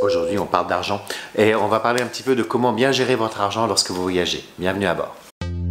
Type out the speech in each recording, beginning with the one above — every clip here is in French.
Aujourd'hui, on parle d'argent et on va parler un petit peu de comment bien gérer votre argent lorsque vous voyagez. Bienvenue à bord.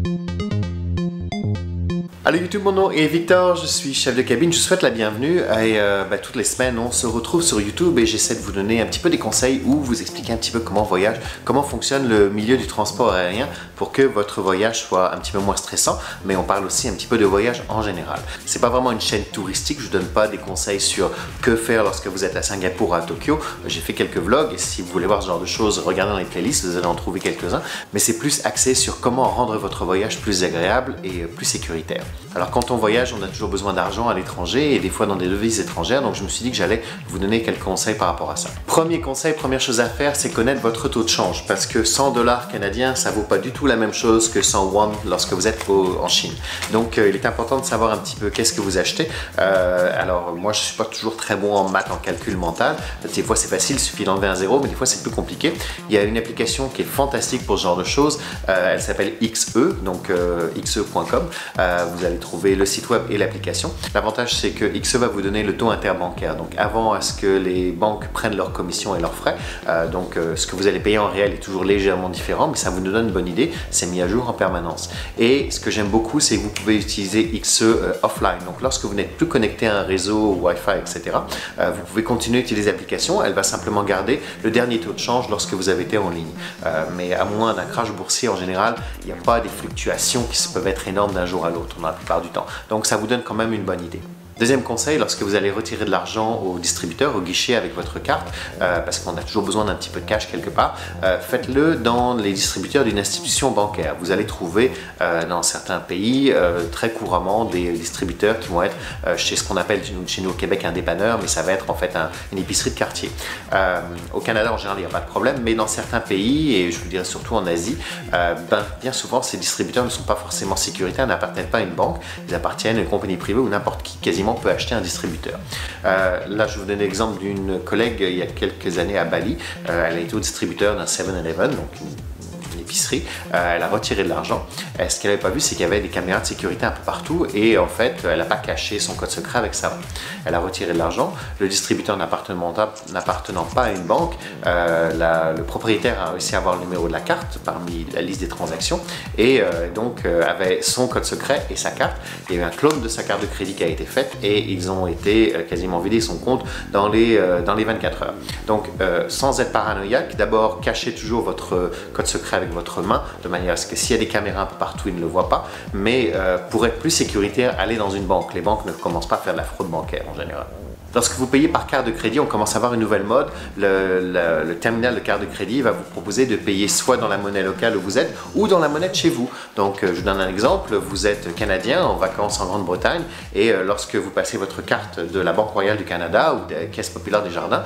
Allô YouTube, mon nom est Victor, je suis chef de cabine, je vous souhaite la bienvenue et toutes les semaines on se retrouve sur YouTube et j'essaie de vous donner un petit peu des conseils ou vous expliquer un petit peu comment on voyage, comment fonctionne le milieu du transport aérien pour que votre voyage soit un petit peu moins stressant, mais on parle aussi un petit peu de voyage en général. C'est pas vraiment une chaîne touristique, je vous donne pas des conseils sur que faire lorsque vous êtes à Singapour ou à Tokyo. J'ai fait quelques vlogs et si vous voulez voir ce genre de choses, regardez dans les playlists, vous allez en trouver quelques-uns, mais c'est plus axé sur comment rendre votre voyage plus agréable et plus sécuritaire. Alors quand on voyage, on a toujours besoin d'argent à l'étranger et des fois dans des devises étrangères, donc je me suis dit que j'allais vous donner quelques conseils par rapport à ça. Premier conseil, première chose à faire, c'est connaître votre taux de change parce que 100 $ canadiens, ça vaut pas du tout la même chose que 100 won lorsque vous êtes en Chine. Donc il est important de savoir un petit peu qu'est-ce que vous achetez. Alors moi je suis pas toujours très bon en maths, en calcul mental. Des fois c'est facile, il suffit d'enlever un zéro, mais des fois c'est plus compliqué. Il y a une application qui est fantastique pour ce genre de choses. Elle s'appelle XE, donc xe.com. Vous allez trouver le site web et l'application. L'avantage c'est que XE va vous donner le taux interbancaire. Donc avant à ce que les banques prennent leurs commissions et leurs frais, ce que vous allez payer en réel est toujours légèrement différent, mais ça vous donne une bonne idée. C'est mis à jour en permanence. Et ce que j'aime beaucoup, c'est que vous pouvez utiliser XE offline. Donc lorsque vous n'êtes plus connecté à un réseau Wi-Fi, etc., vous pouvez continuer à utiliser l'application. Elle va simplement garder le dernier taux de change lorsque vous avez été en ligne. Mais à moins d'un crash boursier en général, il n'y a pas des fluctuations qui peuvent être énormes d'un jour à l'autre dans la plupart du temps. Donc ça vous donne quand même une bonne idée. Deuxième conseil, lorsque vous allez retirer de l'argent au distributeur, au guichet avec votre carte, parce qu'on a toujours besoin d'un petit peu de cash quelque part, faites-le dans les distributeurs d'une institution bancaire. Vous allez trouver dans certains pays très couramment des distributeurs qui vont être chez ce qu'on appelle chez nous au Québec un dépanneur, mais ça va être en fait une épicerie de quartier. Au Canada en général il n'y a pas de problème, mais dans certains pays, et je vous dirais surtout en Asie, bien souvent ces distributeurs ne sont pas forcément sécuritaires, n'appartiennent pas à une banque, ils appartiennent à une compagnie privée ou n'importe qui quasiment peut acheter un distributeur. Là, je vous donne l'exemple d'une collègue il y a quelques années à Bali. Elle a été au distributeur d'un 7-Eleven, donc une épicerie. Elle a retiré de l'argent. Ce qu'elle n'avait pas vu, c'est qu'il y avait des caméras de sécurité un peu partout et en fait, elle n'a pas caché son code secret avec ça. Elle a retiré de l'argent. Le distributeur n'appartenant pas à une banque, le propriétaire a réussi à avoir le numéro de la carte parmi la liste des transactions et avait son code secret et sa carte. Il y a eu un clone de sa carte de crédit qui a été fait et ils ont été quasiment vidés son compte dans les 24 heures. Donc, sans être paranoïaque, d'abord, cachez toujours votre code secret avec votre main, de manière à ce que s'il y a des caméras un peu partout, ils ne le voient pas. Mais pour être plus sécuritaire, allez dans une banque. Les banques ne commencent pas à faire de la fraude bancaire en général. Lorsque vous payez par carte de crédit, on commence à avoir une nouvelle mode. Le terminal de carte de crédit va vous proposer de payer soit dans la monnaie locale où vous êtes ou dans la monnaie de chez vous. Donc, je vous donne un exemple. Vous êtes Canadien en vacances en Grande-Bretagne et lorsque vous passez votre carte de la Banque Royale du Canada ou des Caisses Populaires des Jardins,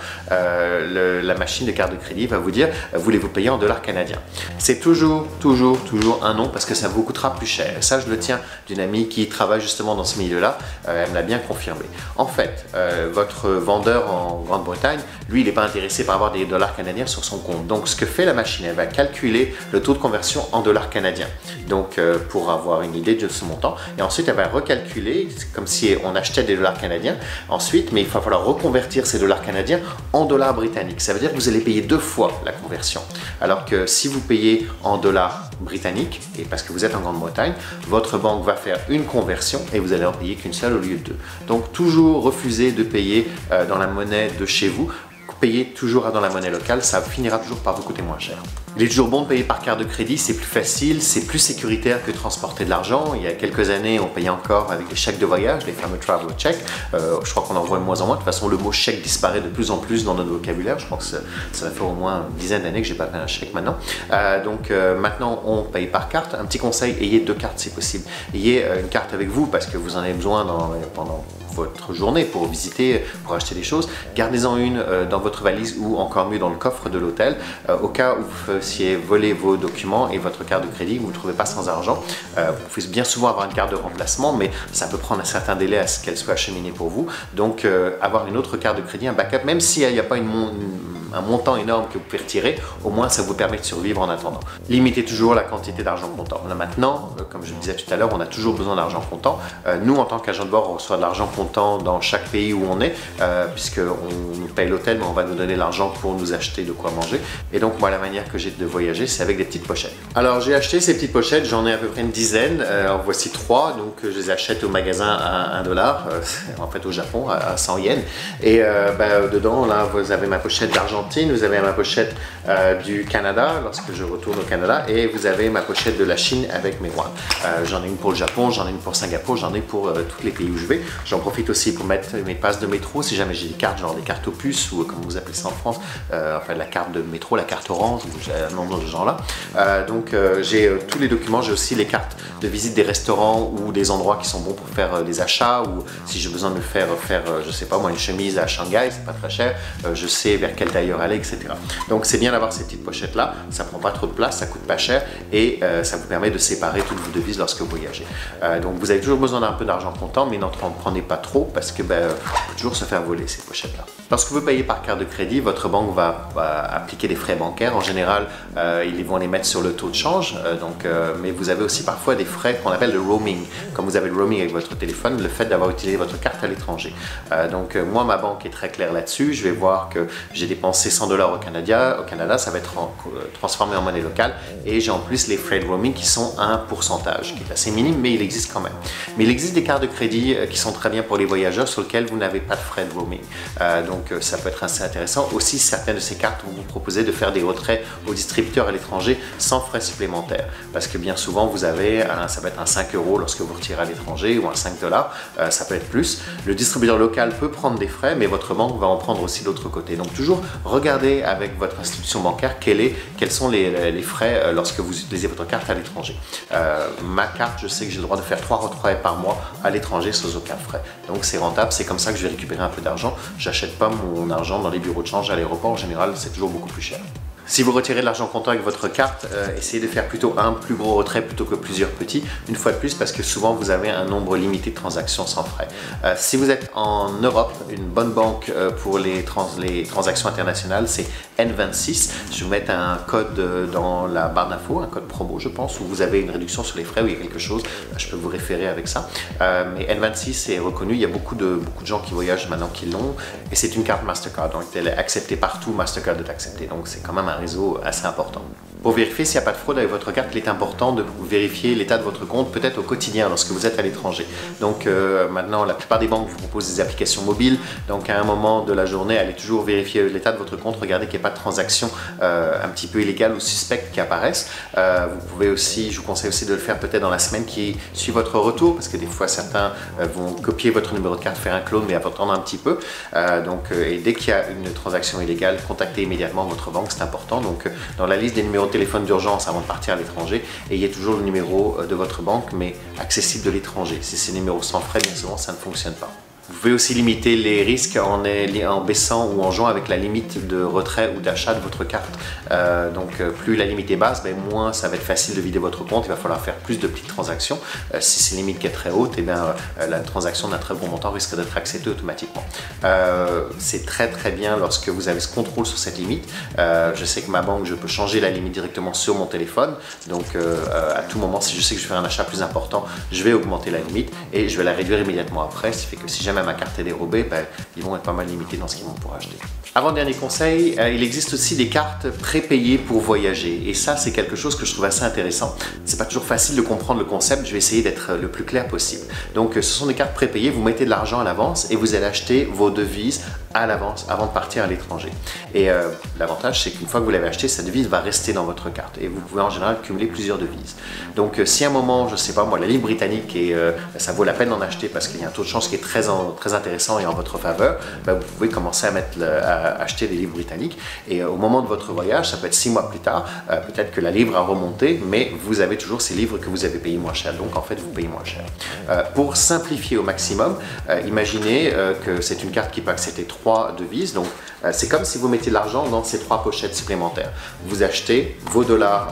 la machine de carte de crédit va vous dire voulez-vous payer en dollars canadiens. C'est toujours un non parce que ça vous coûtera plus cher. Ça, je le tiens d'une amie qui travaille justement dans ce milieu-là. Elle me l'a bien confirmé. En fait, votre vendeur en Grande-Bretagne, lui, il n'est pas intéressé par avoir des dollars canadiens sur son compte. Donc, ce que fait la machine, elle va calculer le taux de conversion en dollars canadiens. Donc, pour avoir une idée de ce montant. Et ensuite, elle va recalculer, comme si on achetait des dollars canadiens. Ensuite, mais il va falloir reconvertir ces dollars canadiens en dollars britanniques. Ça veut dire que vous allez payer 2 fois la conversion. Alors que si vous payez en dollars britanniques, et parce que vous êtes en Grande-Bretagne, votre banque va faire une conversion et vous allez en payer qu'une seule au lieu de 2. Donc, toujours refuser de payer dans la monnaie de chez vous. Payez toujours dans la monnaie locale, ça finira toujours par vous coûter moins cher. Il est toujours bon de payer par carte de crédit, c'est plus facile, c'est plus sécuritaire que de transporter de l'argent. Il y a quelques années, on payait encore avec les chèques de voyage, les fameux travel checks. Je crois qu'on en voit de moins en moins. De toute façon, le mot chèque disparaît de plus en plus dans notre vocabulaire. Je crois que ça va faire au moins une dizaine d'années que j'ai pas fait un chèque maintenant. Maintenant, on paye par carte. Un petit conseil, ayez 2 cartes si possible. Ayez une carte avec vous parce que vous en avez besoin pendant votre journée pour visiter, pour acheter des choses. Gardez-en une dans votre valise ou encore mieux dans le coffre de l'hôtel au cas où vous fassiez voler vos documents et votre carte de crédit, vous ne trouvez pas sans argent. Vous pouvez bien souvent avoir une carte de remplacement, mais ça peut prendre un certain délai à ce qu'elle soit acheminée pour vous. Donc avoir une autre carte de crédit, un backup, même s'il n'y a pas une un montant énorme que vous pouvez retirer, au moins ça vous permet de survivre en attendant. Limitez toujours la quantité d'argent comptant. Là maintenant, comme je le disais tout à l'heure, on a toujours besoin d'argent comptant. Nous, en tant qu'agent de bord, on reçoit de l'argent comptant dans chaque pays où on est, puisqu'on nous paye l'hôtel, mais on va nous donner l'argent pour nous acheter de quoi manger. Et donc moi, la manière que j'ai de voyager, c'est avec des petites pochettes. Alors j'ai acheté ces petites pochettes, j'en ai à peu près une dizaine. En voici 3, donc je les achète au magasin à 1 dollar, en fait au Japon à 100 yens. Et dedans, là, vous avez ma pochette d'Argentine, vous avez ma pochette du Canada, lorsque je retourne au Canada, et vous avez ma pochette de la Chine avec mes yuans. J'en ai une pour le Japon, j'en ai une pour Singapour, j'en ai pour tous les pays où je vais. J'en profite aussi pour mettre mes passes de métro, si jamais j'ai des cartes, genre des cartes opus, ou comme vous appelez ça en France, enfin la carte de métro, la carte orange, ou un nombre de gens là. J'ai tous les documents, j'ai aussi les cartes de visite des restaurants ou des endroits qui sont bons pour faire des achats, ou si j'ai besoin de me faire je sais pas moi, une chemise à Shanghai, c'est pas très cher, je sais vers quel tailleur aller, etc. Donc c'est bien d'avoir ces petites pochettes là, ça prend pas trop de place, ça coûte pas cher et ça vous permet de séparer toutes vos devises lorsque vous voyagez. Donc vous avez toujours besoin d'un peu d'argent comptant, mais n'en prenez pas trop parce que peut toujours se faire voler ces pochettes là. Lorsque vous payez par carte de crédit, votre banque va appliquer des frais bancaires. En général, ils vont les mettre sur le taux de change, mais vous avez aussi parfois des frais qu'on appelle le roaming. Comme vous avez le roaming avec votre téléphone, le fait d'avoir utilisé votre carte à l'étranger. Moi, ma banque est très claire là-dessus. Je vais voir que j'ai dépensé 100 dollars au Canada, ça va être transformé en monnaie locale et j'ai en plus les frais de roaming qui sont à un pourcentage, qui est assez minime, mais il existe quand même. Mais il existe des cartes de crédit qui sont très bien pour les voyageurs sur lesquelles vous n'avez pas de frais de roaming. Ça peut être assez intéressant. Aussi, certaines de ces cartes vont vous proposer de faire des retraits aux distributeurs à l'étranger sans frais supplémentaires. Parce que bien souvent, vous avez, ça peut être un 5 € lorsque vous retirez à l'étranger ou un 5 dollars, ça peut être plus. Le distributeur local peut prendre des frais, mais votre banque va en prendre aussi de l'autre côté. Donc toujours regardez avec votre institution bancaire quels sont les frais lorsque vous utilisez votre carte à l'étranger. Ma carte, je sais que j'ai le droit de faire 3 retraits par mois à l'étranger sans aucun frais. Donc c'est rentable, c'est comme ça que je vais récupérer un peu d'argent. J'achète pas mon argent dans les bureaux de change à l'aéroport, en général c'est toujours beaucoup plus cher. Si vous retirez de l'argent comptant avec votre carte, essayez de faire plutôt un plus gros retrait plutôt que plusieurs petits, une fois de plus parce que souvent vous avez un nombre limité de transactions sans frais. Si vous êtes en Europe, une bonne banque pour les transactions internationales, c'est N26. Je vais vous mettre un code dans la barre d'infos, un code promo je pense, où vous avez une réduction sur les frais, où il y a quelque chose, je peux vous référer avec ça. Mais N26 est reconnu, il y a beaucoup de gens qui voyagent maintenant qui l'ont, et c'est une carte Mastercard, donc elle est acceptée partout, Mastercard est acceptée, donc c'est quand même un réseau assez important. Pour vérifier s'il n'y a pas de fraude avec votre carte, il est important de vérifier l'état de votre compte, peut-être au quotidien lorsque vous êtes à l'étranger. Donc maintenant, la plupart des banques vous proposent des applications mobiles, donc à un moment de la journée, allez toujours vérifier l'état de votre compte, regardez qu'il n'y ait pas de transactions un petit peu illégales ou suspectes qui apparaissent. Vous pouvez aussi, je vous conseille aussi de le faire peut-être dans la semaine qui suit votre retour, parce que des fois certains vont copier votre numéro de carte, faire un clone, mais attendre un petit peu. Et dès qu'il y a une transaction illégale, contactez immédiatement votre banque, c'est important. Donc dans la liste des numéros de téléphone d'urgence avant de partir à l'étranger, ayez toujours le numéro de votre banque, mais accessible de l'étranger. Si c'est numéro sans frais, bien souvent ça ne fonctionne pas. Vous pouvez aussi limiter les risques en baissant ou en jouant avec la limite de retrait ou d'achat de votre carte. Plus la limite est basse, moins ça va être facile de vider votre compte. Il va falloir faire plus de petites transactions. Si c'est une limite qui est très haute, la transaction d'un très bon montant risque d'être acceptée automatiquement. C'est très bien lorsque vous avez ce contrôle sur cette limite. Je sais que ma banque, je peux changer la limite directement sur mon téléphone. Donc à tout moment, si je sais que je fais un achat plus important, je vais augmenter la limite et je vais la réduire immédiatement après. Ce qui fait que si jamais ma carte est dérobée, ils vont être pas mal limités dans ce qu'ils vont pouvoir acheter. Avant-dernier conseil, il existe aussi des cartes prépayées pour voyager et ça c'est quelque chose que je trouve assez intéressant. C'est pas toujours facile de comprendre le concept, je vais essayer d'être le plus clair possible. Donc ce sont des cartes prépayées, vous mettez de l'argent à l'avance et vous allez acheter vos devises à l'avance avant de partir à l'étranger. Et l'avantage c'est qu'une fois que vous l'avez acheté, cette devise va rester dans votre carte et vous pouvez en général cumuler plusieurs devises. Donc si à un moment, je sais pas moi, la livre britannique et ça vaut la peine d'en acheter parce qu'il y a un taux de change qui est très intéressant et en votre faveur, vous pouvez commencer à acheter des livres britanniques et au moment de votre voyage, ça peut être 6 mois plus tard, peut-être que la livre a remonté, mais vous avez toujours ces livres que vous avez payés moins cher, donc en fait vous payez moins cher. Pour simplifier au maximum, imaginez que c'est une carte qui peut accepter 3 3 devises. Donc c'est comme si vous mettiez l'argent dans ces 3 pochettes supplémentaires. Vous achetez vos dollars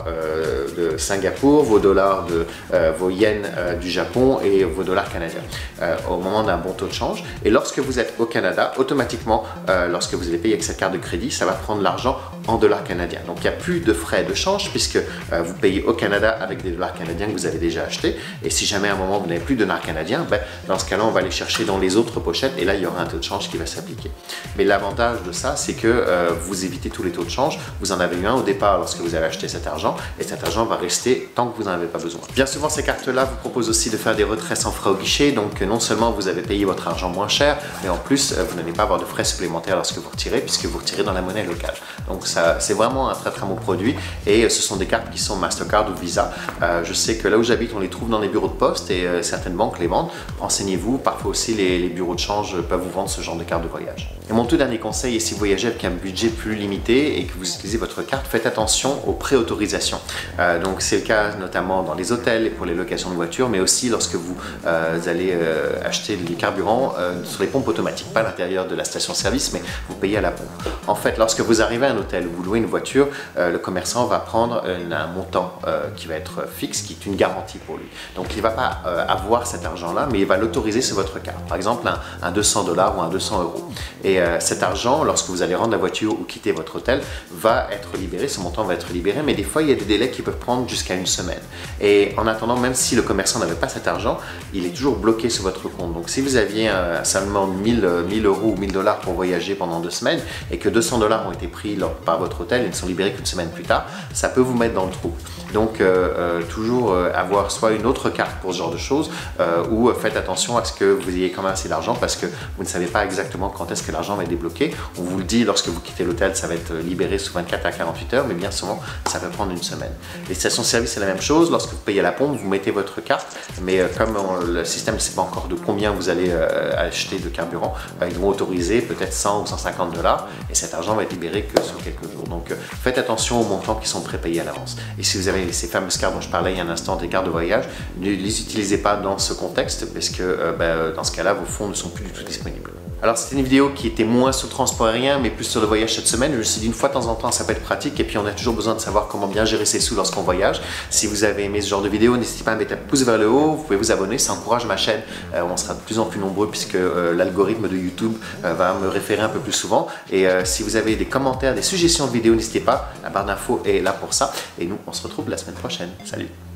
de Singapour, vos dollars vos yens du Japon et vos dollars canadiens au moment d'un bon taux de change. Et lorsque vous êtes au Canada, automatiquement, lorsque vous allez payer avec cette carte de crédit, ça va prendre l'argent en dollars canadiens. Donc il n'y a plus de frais de change puisque vous payez au Canada avec des dollars canadiens que vous avez déjà achetés. Et si jamais à un moment vous n'avez plus de dollars canadiens, dans ce cas-là, on va aller chercher dans les autres pochettes et là, il y aura un taux de change qui va s'appliquer. Mais l'avantage de ça, c'est que vous évitez tous les taux de change. Vous en avez eu un au départ lorsque vous avez acheté cet argent et cet argent va rester tant que vous n'en avez pas besoin. Bien souvent, ces cartes-là vous proposent aussi de faire des retraits sans frais au guichet. Donc non seulement vous avez payé votre argent moins cher, mais en plus, vous n'allez pas avoir de frais supplémentaires lorsque vous retirez puisque vous retirez dans la monnaie locale. Donc c'est vraiment un très très bon produit et ce sont des cartes qui sont Mastercard ou Visa. Je sais que là où j'habite, on les trouve dans les bureaux de poste et certaines banques les vendent. Renseignez-vous, parfois aussi les bureaux de change peuvent vous vendre ce genre de carte de voyage. Et mon tout dernier conseil est si vous voyagez avec un budget plus limité et que vous utilisez votre carte, faites attention aux préautorisations. Donc c'est le cas notamment dans les hôtels et pour les locations de voitures, mais aussi lorsque vous allez acheter du carburant sur les pompes automatiques, pas à l'intérieur de la station-service, mais vous payez à la pompe. En fait, lorsque vous arrivez à un hôtel ou vous louez une voiture, le commerçant va prendre un montant qui va être fixe, qui est une garantie pour lui. Donc il ne va pas avoir cet argent-là, mais il va l'autoriser sur votre carte. Par exemple, un 200 $ ou un 200 €. Et cet argent, lorsque vous allez rendre la voiture ou quitter votre hôtel, va être libéré, ce montant va être libéré, mais des fois, il y a des délais qui peuvent prendre jusqu'à une semaine. Et en attendant, même si le commerçant n'avait pas cet argent, il est toujours bloqué sur votre compte. Donc si vous aviez seulement 1000 € ou 1000 $ pour voyager pendant 2 semaines et que 200 $ ont été pris par votre hôtel et ne sont libérés qu'une semaine plus tard, ça peut vous mettre dans le trou. Donc toujours avoir soit une autre carte pour ce genre de choses ou faites attention à ce que vous ayez quand même assez d'argent parce que vous ne savez pas exactement quand est-ce que l'argent va être débloqué. On vous le dit, lorsque vous quittez l'hôtel, ça va être libéré sous 24 à 48 heures, mais bien souvent, ça peut prendre une semaine. Les stations-service, c'est la même chose. Lorsque vous payez à la pompe, vous mettez votre carte, mais comme le système ne sait pas encore de combien vous allez acheter de carburant, ils vont autoriser peut-être 100 ou 150 $ et cet argent va être libéré que sur quelques jours. Donc faites attention aux montants qui sont prépayés à l'avance. Et si vous avez ces fameuses cartes dont je parlais il y a un instant, des cartes de voyage, ne les utilisez pas dans ce contexte parce que dans ce cas-là, vos fonds ne sont plus du tout disponibles. Alors c'était une vidéo qui était moins sur le transport aérien mais plus sur le voyage cette semaine. Je me suis dit une fois de temps en temps ça peut être pratique et puis on a toujours besoin de savoir comment bien gérer ses sous lorsqu'on voyage. Si vous avez aimé ce genre de vidéo, n'hésitez pas à mettre un pouce vers le haut, vous pouvez vous abonner, ça encourage ma chaîne. On sera de plus en plus nombreux puisque l'algorithme de YouTube va me référer un peu plus souvent. Et si vous avez des commentaires, des suggestions de vidéos, n'hésitez pas, la barre d'infos est là pour ça. Et nous on se retrouve la semaine prochaine. Salut!